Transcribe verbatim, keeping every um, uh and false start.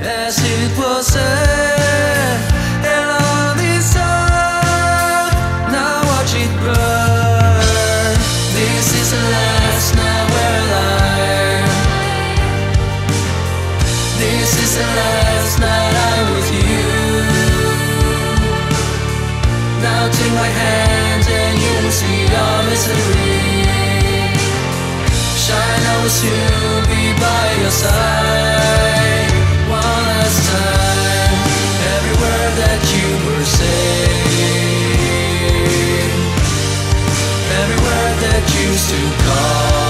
as it was said. And all this song, now watch it burn. This is the last night we're alive. This is the last night I'm with you. Now take my hand and you will see our misery. Shine, I will soon be by your side. One last time, every word that you were saying, every word that used to call.